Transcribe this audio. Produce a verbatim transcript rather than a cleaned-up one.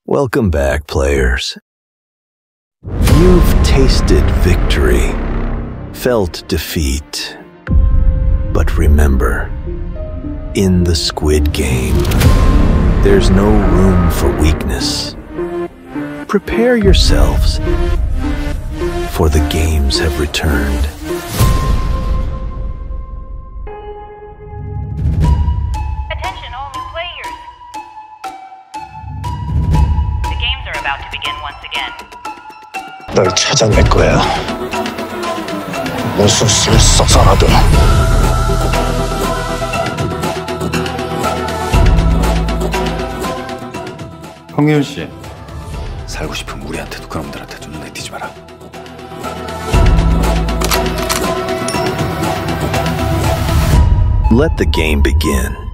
Welcome back, players. You've tasted victory, felt defeat. But remember, in the Squid Game, there's no room for weakness. Prepare yourselves, for the games have returned. Attention all new players. The games are about to begin once again. 널 찾아낼 거야. 무슨 수를 써서라도. 황예윤 씨, 살고 싶으면 우리한테도 그놈들한테도 눈에 띄지 마라. Let the game begin.